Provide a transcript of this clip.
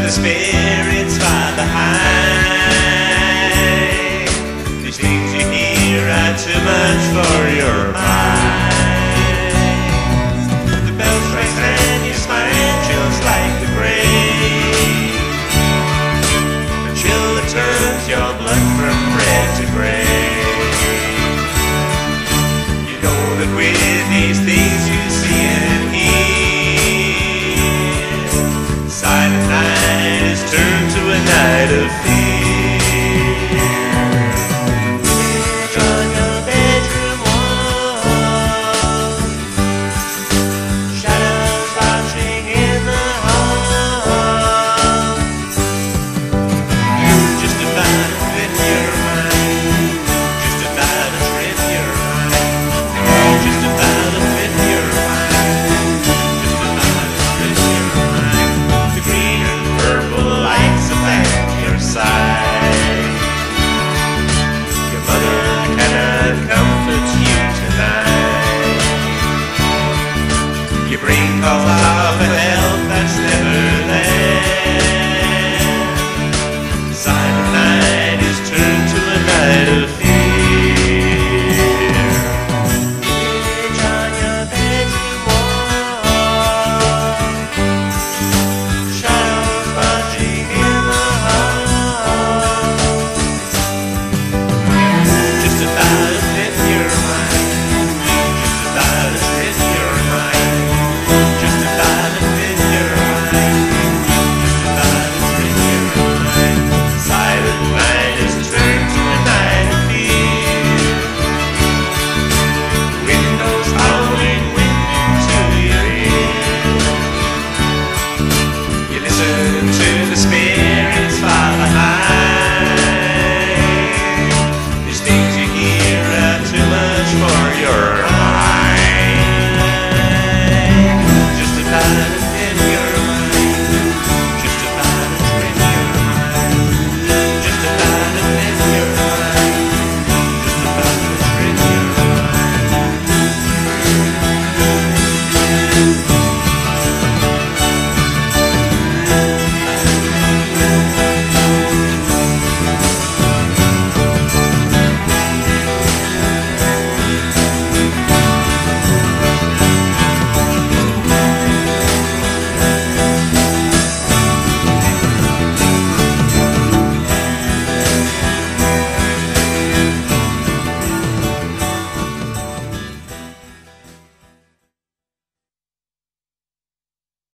the spirits far behind. These things you hear are too much for your mind. The bells ring and your spine chills like the grave, a chill that turns your blood from red to gray. You know that with these things you see and hear, silent night is turned to a night of fear.